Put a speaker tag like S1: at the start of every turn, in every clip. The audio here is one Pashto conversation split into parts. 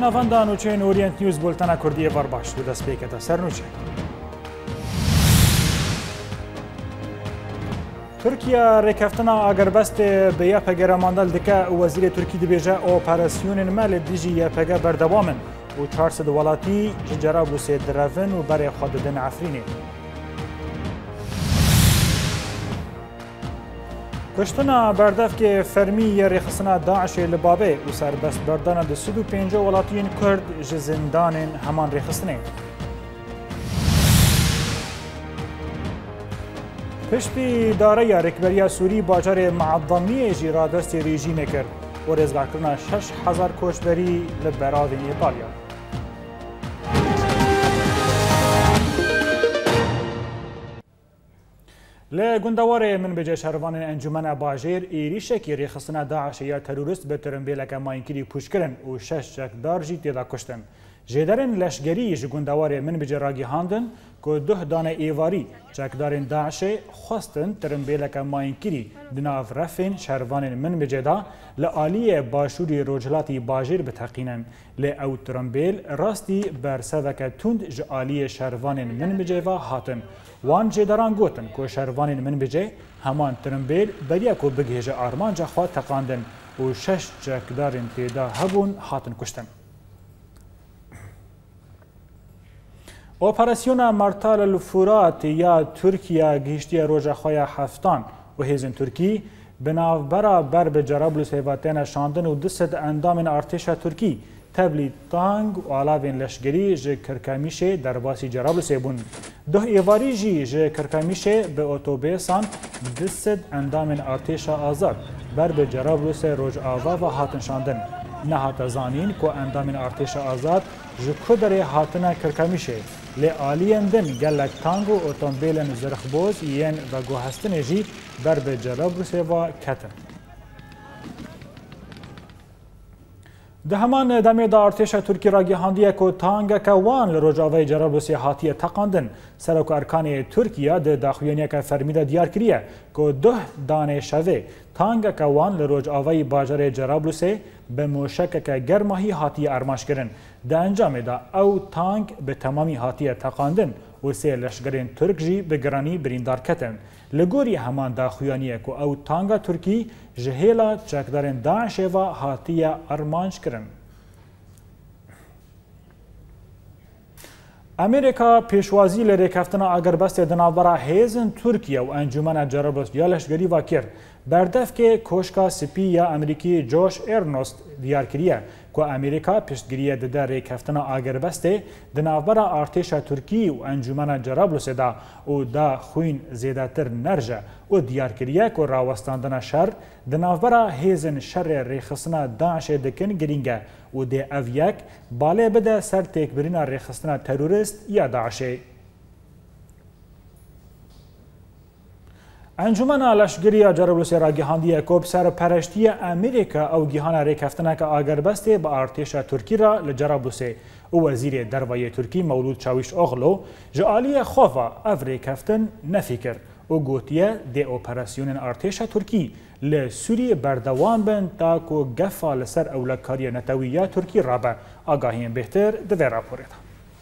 S1: ناوەندا نوچەی ئۆریەنت نیوز بولتەنە کوردی ئێوار باش و دەستپێکەتە سەر نوچێ. تورکیا ڕێکەفتنا ئاگەربەستێ بە یەپەگە رەماندەل دکە وەزیرê تورکی دibêje operasyonên me li dijî yepege berdewam in û 400 welatî ji Cerablûsê direvin û berê xwe didin Efrînê. Kuştina berdevkê fermî yê rêxistina Daişê li Babê û serbestberdana di 105 welatiyên Kurd ji zindanên heman rêxistinê. Piştî dareya Rêkberiya Sûrî bajarê Meeddamiyê jî radestê rejîmê kir û rêzgahkirina 6000 koçberî li beravên Îtalya. Li gundewarê Minbicê şervanên Encûmena Bajêr êrişekî rêxistina Daişê ya terorîst bi tirimbêleke mayînkirî pûçkirin û 6 çekdar jî têda kuştin. Jêderên leşgerî ji gundewarê Minbicê ragîhandin ku 2 dane êvarî çekdarên Daişê xwestin tirimbêleke mayînkirî di nav refên şervanên Minbicê da li aliyê başûrê Rojhilatê Bajêr biteqînin. Lê ew tirimbêl rastî berseveke tund ji aliyê şervanên Minbicê ve hatin. Wan jêderan gotin ku şervanên Minbicê heman tirimbêl beriya ku bigihêje armanca xwe teqandin û 6 çekdarên têda hebûn hatin kuştin. Operasyona Martal Furat ya Türkiye gihiştiye roja xwe heftan û hêzên Tirkî bi navbera ber bi Cerablûsê ve têne şandin û 200 endamên artêşa Tirkî tevlî tang û alavên leşgerî ji Kirkemişê derbasî Cerablûsê bûn. 2 êvarî jî ji Kirkemişê bi otobêsan 200 endamên artêşa azad ber bi Cerablûsê Rojava ve hatin şandin. Nehate zanîn ku endamên artêşa azad ji ku derê hatine Kirkemişê. Lê aliyên din gelek tang û otomobîlên zirxboz yên veguhestinê jî ber bi Cerablûsê ve ketin. Di heman demê de artêşa Tirkî ragîhandiye ku tangeke wan li Rojavayê Cerablûsê hatiye teqandin. Serokerkanê Tirkiye di daxuyaniyeke fermî de diyar kiriye ku 2 danê şevê tangeke wan li Rojavayê bajarê Cerablûsê bi mûşekeke germahî hatiye ermaşkirin. Di encamê de ew tang bi temamî hatiye teqandin û 3 leşgerên Tirk jî bi giranî birîndar ketin. Li gorî heman daxuyaniye ku ew tanga Tirkî ji hêla çekdarên Daişê ve hatiye armanc kirin. Amerîka pêşwazî li rêkeftina agerbestê di navbera hêzên Tirkiye û Encûmena Cerablûs ya leşgerî ve kir. Berdevkê koşka spî ya Amerîkî Josh Earnest diyar kiriye ku Amerîka piştgiriye dide rêkeftina agerbestê di navbera artêşa Tirkî û Encûmena Cerablûsê da û da xwîn zêdetir nerje û diyar kiriye ku rawestandina şer di navbera hêzên şerê rêxistina Daişê dikin girîng e û dê ev yek balê bide ser têkbirîna rêxistina terorîst ya Daişê. Encûmena Leşgeriya Cerablûsê ragîhandiye ku bi serpereştiya Amerîka ew gîhana rêkeftineke agerbestê bi artêşa Tirkî ra li Cerablûsê û Wezîrê Derveyê Tirkî Mewlûd Çavuşoğlu ji aliyê xwe ve ev rêkeftin nefî kir û gotiye dê operasyonên artêşa Tirkî li Sûriyê berdewam bin ta ku gefa li ser ewlekariya netewî ya Tirkî rabe. Agahiyên bêhtir di vê raporê de.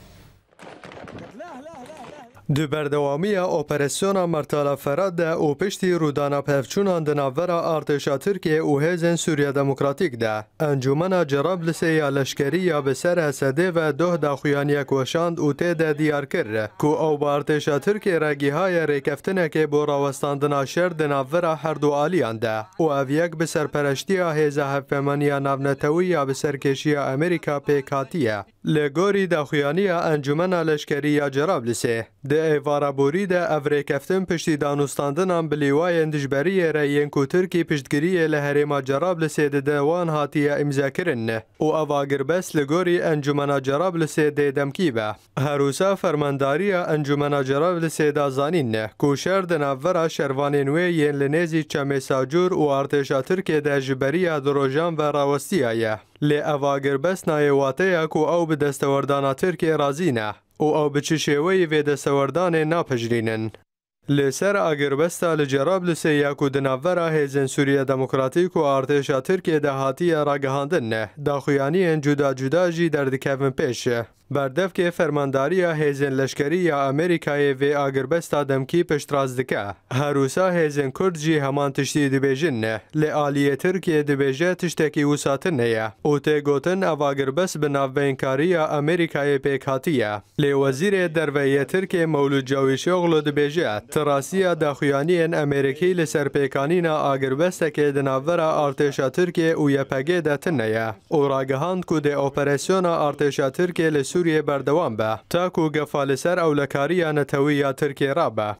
S2: Di berdewamiya operasyona Martala Ferhat de û piştî rûdana pevçûnan di navbera artêşa Tirkiye û hêzên Sûriya Demokratîk de Encûmena Cerablûsê ya leşkerî ya bi ser Esedê ve 2 daxuyaniyek weşand û tê de diyar kir ku ew bi artêşa Tirkiye re gîhaye rêkeftinekê bo rawestandina şer di navbera her du aliyan de û ev yek bi serpereştiya hêza hevpemeniya navnetewî ya bi serkêşiya Amerîka pêk hatiye. Li gorî daxuyaniya Encûmena Leşkerî ya Cerablûsê di êvaraborî de ev rêkeftin piştî danûstandinan bi lîwayên dijberiyê re yên ku Tirkî piştgiriyê li herêma Cerablûsê dide wan hatiye îmzakirin û ev agirbest li gorî Encûmena Cerablûsê dê demkî be. Herûsa fermandariya Encûmena Cerablûsê da zanîn ku şer di navbera şervanên wê yên li nêzî Çemêsacûr û artêşa Tirkiye de ji beriya dirojan ve rawestiya ye. Lê ev agirbest nayê wateya ku ew bi destewerdana Tirkiye razî ne û ew bi çi şêweyî vê destewerdanê napejirînin. لسر اگربستا لجرابلسه یکو دناورا هیزن سوریه دموکراتیک و ارتشا ترکیه ده هاتی راگهاندن نه داخویانی جدا جدا جی دردکوین پیشه بردف که فرمانداری هیزن لشکری یا امریکای و اگربستا دمکی پشتراز دکه هروسا هیزن کرد جی همان تشتی دبیجن نه لعالیه ترکیه دبیجه تشتکی وساتن نه او ته گوتن او اگربست بناوبینکاری یا امریکای پیکاتیه لی وزیر درویه ترکیه مولود جاویشوغلو دبیجه تراسیه داخویانی امریکی لسر پیکانینا آگربسته که دناورا ارتشا ترکیه و یپگه دتن نه او راگهاند که ده اپریسیونا ارتشا ترکیه لسوریه بردوام به تاکو گفال سر اولکاری نتوی ترکیه را به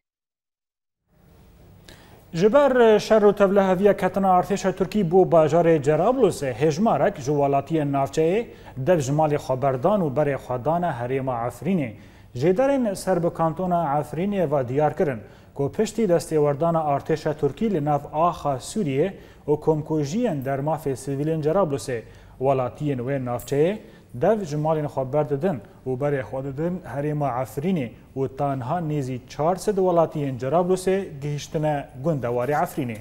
S1: جبر شر و تبلهویه کتنا ارتشا ترکی بو باجار جرابلس هجمارک جوالاتی نافچه دف جمال خبردان و بر خدان حریم عفرینه جدرین سرب کانتون عفرینه و دیار کرن که پشتی دستیوردان ارتشا ترکی لناف آخا سوریه و کمکوژین در ماف سیویلین جرابلس ولاتین و نافچه دف جمال خبر دادن و بر خوددن حریم عفرینه و تنها نیزی 400 ولاتین جرابلس گهشتن گندوار عفرینه.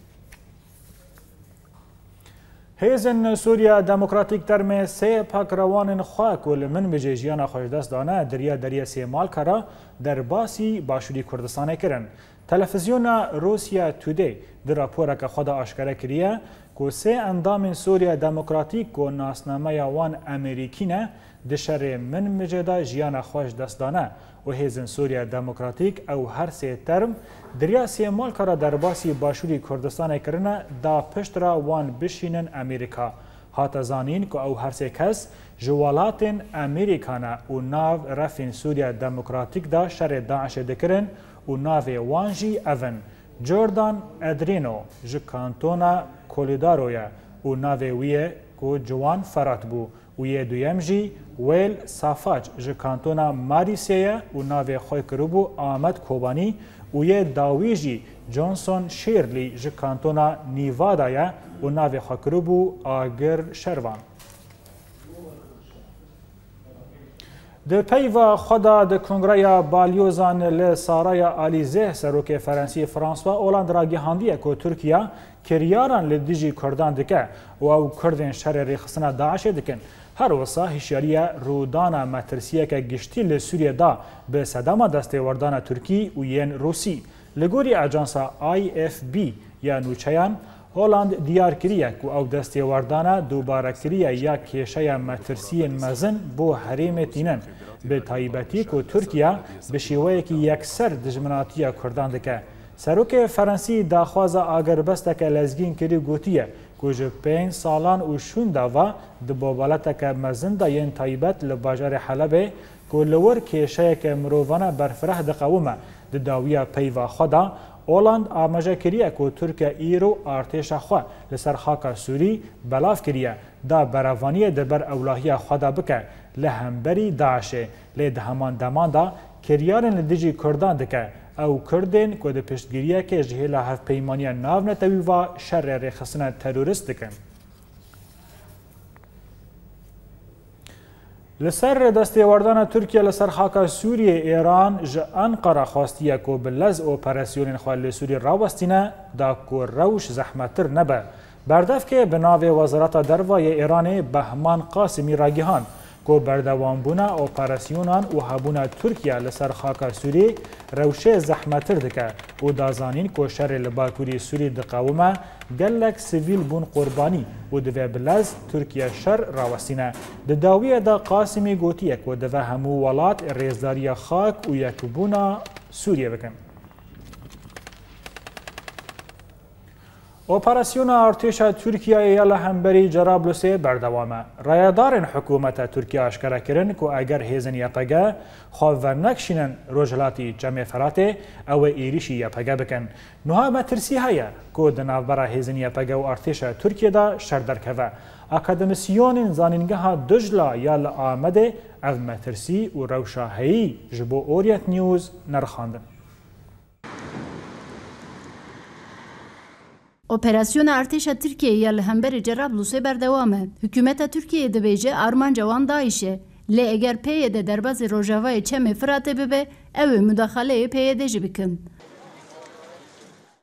S1: هیزن سوریا دموکراتیک ترمه سه پاکروان خواک و لمن بجه جیانا خوشدست دانه دریا سیمال کرا در باسی باشوری کردستانه کرن. تلفزیون روسیا تودی در راپورا که خود آشکاره کریه که سه اندام سوریا دموکراتیک و ناسنامه وان امریکینه دشر من بجه جیانا خوشدست دانه و هیزن سوریا دموکراتیک او هر سه ترم دریا سیمال کرا در باسی باشوری کردستان کرنه دا پشت را وان بشینن امریکا. هات زانین که او هر سه کس جوالات امریکانه و ناو رفین سوریا دموکراتیک دا شر داعش دکرن و ناو وانجی اون جوردان ادرینو جکانتونا کولیدارویا و ناو ویه که جوان فرات بو و یه دویم جی ویل صافاج جکانتونا ماریسیه و ناو خوی کروبو آمد کوبانی و یه داوی جی جونسون شیرلی جکانتونا نیوادایا و ناو خوی کروبو آگر شروان. در پیو خدا د کنگره بالیوزان لسارای آلیزه سروک فرانسی فرانسوا اولاند را گهاندیه که ترکیه کریاران لدیجی کردان دکه و او کردن شر ریخصنا داعش دکن. هر وسا هشیاریه رودانا مترسیه که گشتی لسوریه دا به صدام دستیوردان ترکی و ین روسی. لگوری اجانسا IFB یا نوچیان هولند دیار کریه که او دستیوردان دوباره کریه یا کشه مترسی مزن بو حریم تینن به تایبتی که ترکیه به شیوه که یکسر دجمناتی کردان دکه. سروک فرانسی داخواز آگربسته که لزگین کری گوتیه که جو 5 سالان و شون داوا دبابالته که مزن دا ین تایبت لباجار حلبه که لور کشه که مروفانه برفره دقومه داویه پیوا خدا اولاند آماجه کریه که ترکیه ایرو ارتش خوا لسر خاک سوری بلاف کریه دا براوانی دبر اولاهی خدا بکه لهمبری داعشه لید همان دمان دا کریارن لدیجی کردان دکه او کردن که ده پشتگیریه که جهیل هف پیمانی ناو نتوی و شر ریخصن تروریست دکن. لسر دستیوردان ترکیه لسر خاک سوریه ایران جه انقره خواستیه که بلز اپریسیون خواه سوریه راوستینه دا که روش زحمتر نبه. بردف که بناو وزارت دروای ایران بهمان قاسمی راگیهان که بردوام بونا اپریسیونان و هبونا ترکیه لسر خاک سوری روشه زحمتر دکه و دازانین که شر لباکوری سوری دقاومه گلک سیویل بون قربانی و دوی بلز ترکیه شر راوستینه. داویه دا قاسمی گوتیه که دوی همو ولات ریزداری خاک و یکبونا سوریه بکن. اپراسیون ارتش ترکیه یا لهمبری جرابلس بردوامه. رایدارن حکومت ترکیه اشکره کرن که اگر هیزن یپگه خواه نکشینن روجلاتی جمع فراته او ایریشی یپگه بکن. نوها مترسی هیا که دنابرا هیزن یپگه و ارتش ترکیه دا شردرکوه. اکادمیسیون زانینگه دجلا یا لآمده او مترسی و روشاهی جبو اوریت نیوز نرخاندن.
S3: Operasyona Arteşa Türkiye lehemberî Cerablusê berdewam e. Hikûmeta Tirkiyeyê dibêje armanca wan Daişê. Lê eger PYD derbasî Rojavayê Çemê Firatê bibe, ew ê müdaxaleyê PYD jî bikin.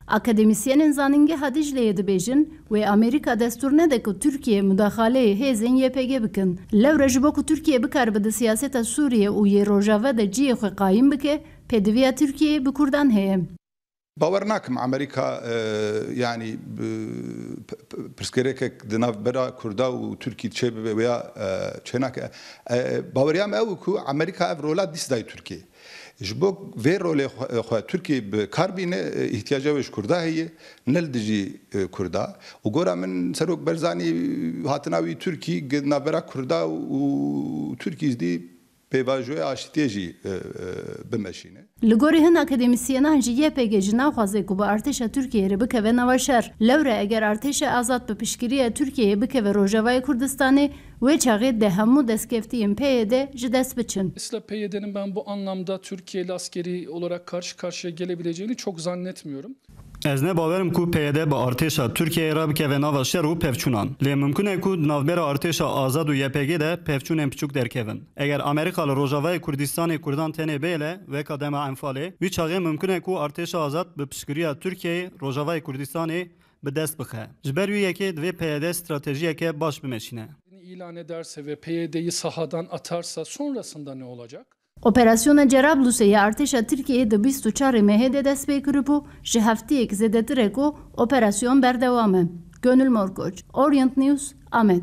S3: Akademisyenên zanîngeha Dicleyê dibêjin wê Amerîka destûr nede ku Tirkiye mudaxaleyê hêzên YPG bikin. Lewre ji bo ku Tirkiye bikare bi siyaseta Sûriye û yê rojava de ciyê xwe qayîm bike, pêdiviya Tirkiyeyê bi Kurdan heye.
S4: باور ناکم امریکا یعنی پرسکریک دناو برا کردا و ترکی چه و یا چناک باوریام او کو امریکا اورولات دیس دای ترکیه جبوک وی رول خو ترکیه به کاربینه احتیاجش کردا هي نل دجی کردا و گورا من سروک برزانی هاتناوی ترکی نابرا کردا و ترکی دی پیواژوی آشتیجی بمشینه.
S3: لگوری هن اکادمیسیانان جی YPG جی ناخوازه کو با ارتش ترکیه ری بکوه نواشر. لوره اگر ارتش آزاد به پیشگیری ترکیه بکوه روجاوای کردستانی و çağı de hemu deskeftiğin PYD ji dest biçin.
S5: Dolayısıyla PYD'nin ben bu anlamda Türkiye ile askeri olarak karşı karşıya gelebileceğini çok zannetmiyorum.
S6: Ez ne baverim ku PYD ba artêşa Tirkiyeyê re bikeve nava şer û pevçûnan. Lê mumkin e ku navbera artêşa azad û YPG de pevçûnên piçûk derkevin. Eger Amerîka li Rojavayê Kurdistanê Kurdan tenê bêle veka dema enfalê, vî çaxê mumkin e ku artêşa azad bi piştgiriya Tirkiyeyê Rojavayê Kurdistanê bi dest bixe. Ji ber wî yekê divê PYD stratejiyeke baş bimeşîne.
S5: İlan ederse ve PYD'yi sahadan atarsa sonrasında ne olacak?
S3: Operasyona Cerablus'e artêşa Tirkiyeyê di 24 mehê de dest pê kiribû, ji hefteyek zêdetir ku operasyon berdewam e. Gönül Morkoç, Orient News, Amed.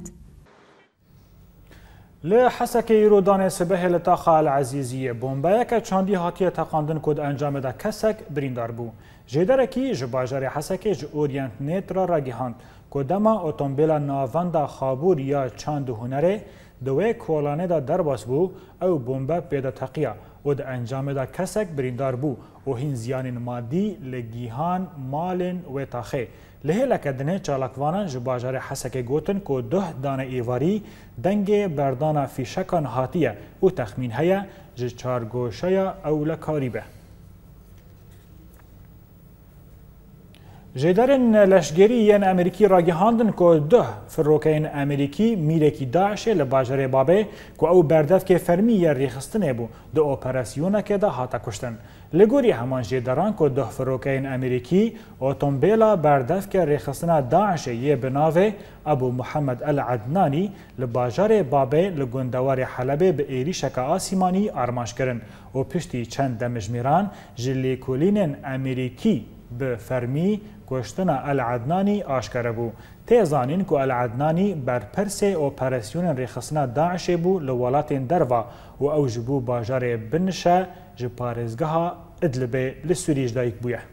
S1: Li Hesekê îrodanê sibehê li taxa Elezîziyê bombeyeke çandî hatiye teqandin ku di encamê de kesek birîndar bû. Jêderekî ji bajarê Hesekê ji Orient Net re ragihand ku dema otomobîla navenda Xabûr ya çand û hunerê di wê kolanê de derbas bû ew bombe pêde teqiya û di encamê de kesek birîndar bû û hîn ziyanên madî li gîhan malên wê taxê. Li hêleke dinê çalakvanan ji bajarê Hesekê gotin ku 2 dane êvarî dengê berdana fîşekan hatiye û texmîn heye ji çargoşeya ewlekarî be. Jêderên leşgerî yên Amerîkî ragihandin ku 2 firokeyên Amerîkî mîrekî Daişê li bajarê Babê ku ew berdevkê fermî ya rêxistinê bû di operasyonekê de hate kuştin. Li gorî heman jêderan ku 2 firokeyên Amerîkî otomobîla berdevke rêxistina Daişê yê bi navê Ebu Muhammed El Adnanî li bajarê Babê li gundewarê Helebê bi êrişeka asîmanî armanc kirin û piştî çend demijmêran ji lêkolînên Amerîkî bi fermî kuştina El Adnanî aşkare bû. Tê zanîn ku El Adnanî berpirsê operasyonên rêxistina Daişê bû li welatên derva û ew ji bo bajarê Binişe ji parêzgeha Idlibê li Sûriyê ji dayîk bûye.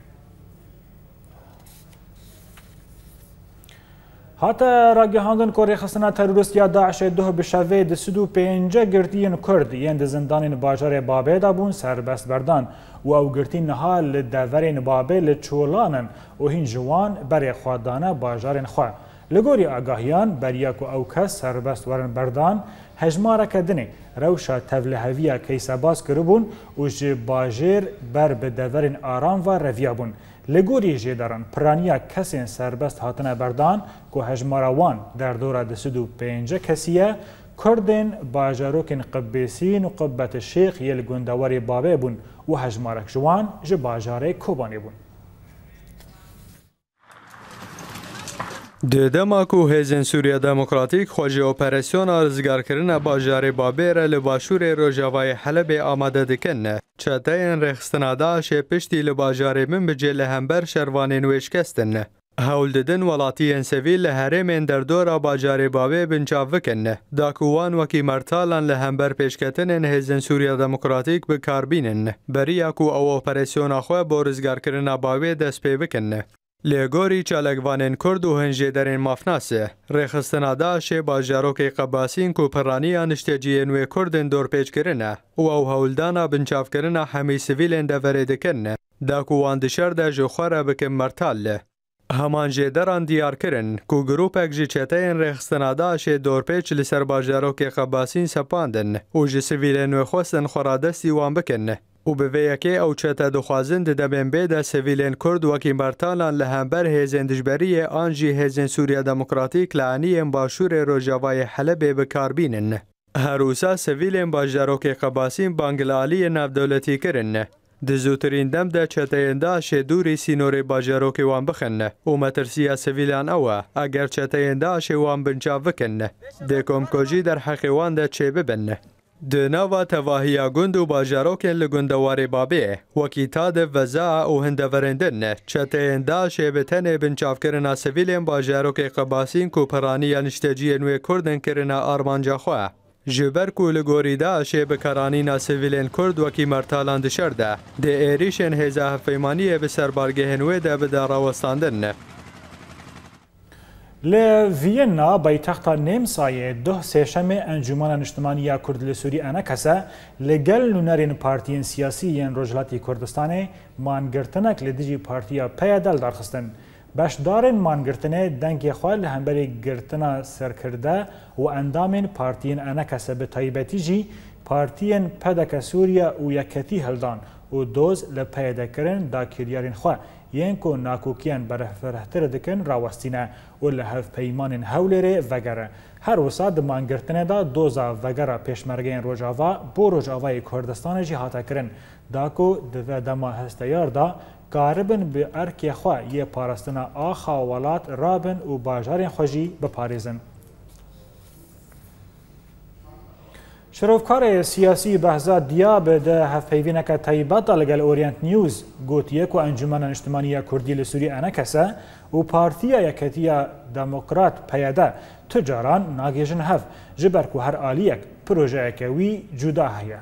S1: Hate ragihandin ku rêxistina terorîst ya Daişê duh bi şevê di 35 girtiyên Kurd yên di zindanên bajarê Babê de bûn serbest berdan û ew girtî niha li deverên Babê li çolanin û hîn ji wan berê xwe dane bajarên xwe. Li gorî agahiyan beriya ku ew kes serbest werin berdan hejmareke dinê rewşa tevliheviya keysebaz kiribûn û ji bajêr ber bi deverên aram ve reviya bûn. Li gorî jêderan piraniya kesên serbest hatine berdan ku hejmara wan derdora 25 kesî ye, Kurdên bajarokên Qibbêsîn û Qubbeteşêx yê li gundewarê Babê bûn û hejmarek ji wan ji bajarê Kobanê bûn.
S2: Di dema ku Hêzên Sûriya Demokratîk xwe ji operasyona rizgarkirina bajarê Babê re li başûrê Rojavayê Helebê amade dikin. Çeteyên rêxistina Daişê piştî li bajarê min bicê li hember şervanên wê şikestin. Hewl didin welatiyên sivîl li herêmên derdora bajarê Babê binçav bikin. Da ku wan wekî mertalan li hember pêşketinên Hêzên Sûriya Demokratîk bikarbînin. Beriya ku ew operasyona xwe bo rizgarkirina Babê dest pê bikin. Lê gorî çalakvanên Kurd û hin jêderên mafnasê, rêxistina Daişê bajarokê Qebasîn ku piraniya nişteciyên wê Kurdên dorpêç kirine û ew hewldana binçavkirina hemî sivîlên deverê dikin. Da ku wan di şer de ji xwe re bikin mertal. Heman jêderan diyar kirin ku grupek ji çeteyên rêxistina Daişê dorpêç li ser bajarokê Qebasîn sepandin û ji sivîlên wê xwestin xweradestî wan bikin. û bi vê yekê ew çete dixwazin di demên bê de sivîlên Kurd wekî mertalan li hember hêzên dijberiyê an jî Hêzên Sûriya Demokratîk li aniyên başûrê Rojavayê Helebê bikarbînin. Her wisa sivîlên bajarokê Qebasîn bangil aliyê navdewletî kirin. دزوترین دم ده چتین داعش دوری سینور باجروکی وان بخنه و مترسیا سویلان اوه اگر چتین داعش وان بنجاو بکنه ده کمکوجی در حقیوان ده چه ببنه. ده نوا تواهیا گند و باجروکن لگندوار بابه وکی تا ده وزاع و هندورندن چتین داعش بتنه بنجاو کرنا سویلین باجروک قباسین کو پرانی نشتجی نوی کردن کرنا آرمانجا خواه. جبر کو لگوری داعش بکرانینا سویلین کرد وکی مرتالان دشرده ده ایریشن هزا هفیمانی به سربارگه هنوی ده بداراوستاندن.
S1: لوینا بایتخت نمسای ده سشم انجمن اجتماعی کرد لسوری انکسه لگل نونرین پارتیین سیاسی ین رجلاتی کردستان مانگرتنک لدیجی پارتیا پیدل درخستن. بشدارن مانگرتنه دنگ خواه لهمبری گرتنا سرکرده و اندامین پارتیین انکسه به طایبتی جی پارتیین پدک سوریا و یکتی هلدان و دوز لپیدکرن دا کریارین خواه ین کو ناکوکیان برهتر دکن راوستینه و لحف پیمانین هولره وگره. هر وسا مانگرتنه دا دوزا وگره پیشمرگین روجاوا بو روجاوای کردستان جی حاتا کرن دا کو دو دما هستیار دا قاربن به ارکی خواه یه پارستنا آخا ولات رابن و باجارین خوشی بپاریزن. شروفکار سیاسی بحثا دیاب ده هفپیوینک طیبات لگل اورینت نیوز گوتیه که انجمن اجتماعی کردی لسوری انکسه و پارتیا یکتیا دموکرات پیاده تجاران ناگیجن هف جبر که هر آلیک پروژه کوی جدا هیا.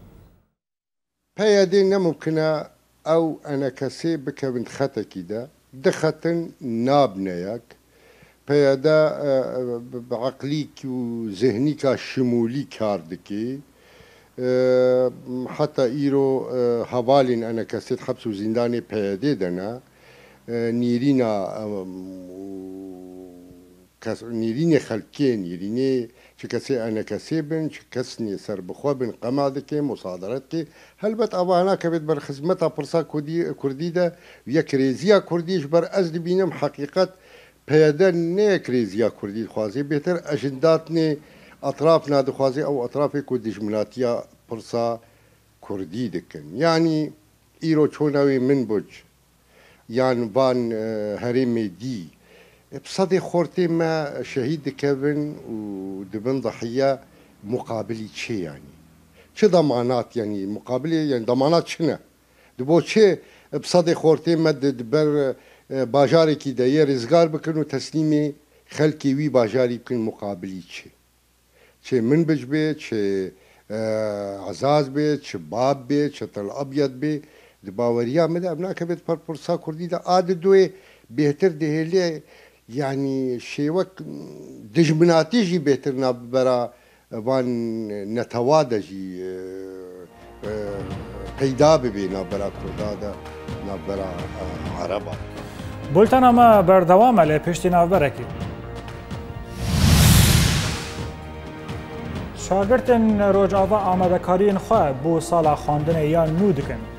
S7: پیاده نممکنه او انکسی بکوند خطا کیده دختن نابنیک پیاده بعقلی و ذهنی که شمولی کردکی حتی ایرو حوالین انکسیت حبس و زندان پیاده دنا نیرین خلکی نیرینی چه کسی انکسی بن چه کسی سر بخوا بن قماده که مصادرت که هلبت آوانا که بر خدمت پرسا کردی ده یک ریزیا کردیش بر از بینم حقیقت پیاده نه کریزیا کردی خوازی بهتر اجندات نه اطراف ناد خوازی او اطراف کو دجمناتیا پرسا کردی دکن یعنی ایرو چوناوی من بوج یعنی وان هرم دی بصدي خورتي ما شهيد كيفن ودبن ضحيه مقابلي شي يعني شو ضمانات يعني مقابلي يعني ضمانات شنو دبو شي بصدي خورتي ما دبر باجاري كي داير رزقار بكن وتسليمي خلكي وي باجاري بكن مقابلي شي من بج بيت شي عزاز بيت شي باب بيت شي طل ابيض بيت دباوريا مدى ابناك بيت برسا كردي دا عاد دوي بهتر دهلي يعني شيوك دجمناتي جي بهترنا برا وان نتوادجي پیدا ببینا برا کردادا نبرا عربا
S1: بولتن اما بردوام علی پشتی نوبرکی شاگردن روجاوا آمدکارین خواه بو سالا خواندن یا نو دکن